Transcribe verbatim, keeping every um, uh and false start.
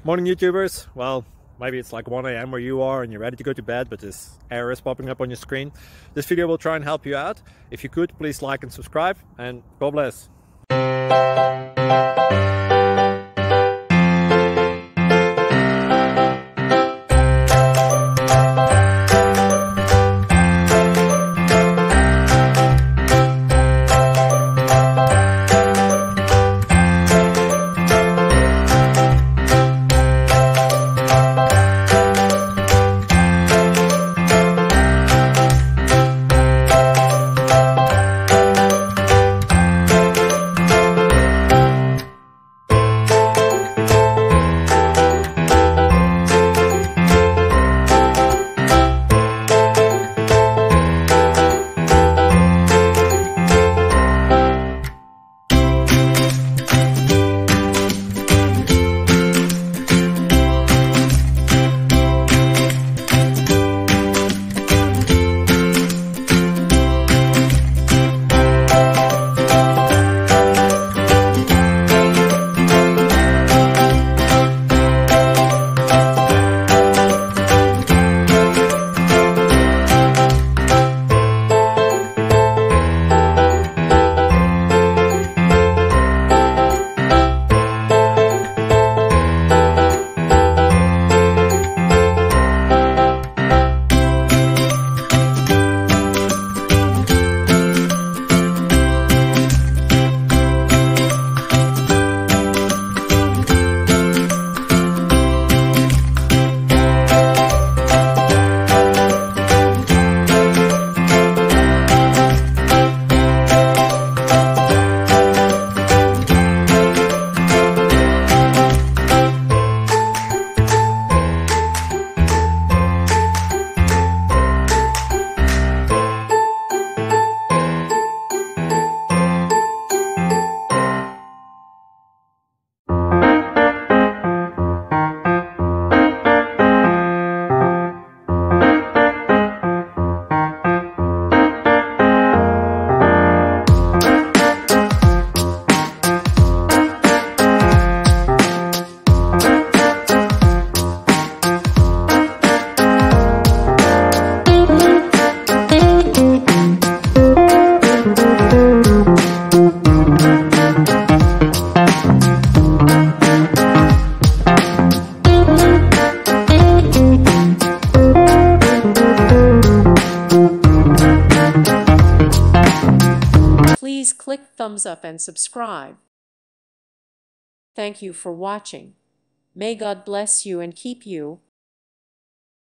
Morning YouTubers. Well, maybe it's like one A M where you are and you're ready to go to bed, but this error is popping up on your screen. This video will try and help you out. If you could, please like and subscribe, and God bless. Please click thumbs up and subscribe. Thank you for watching. May God bless you and keep you.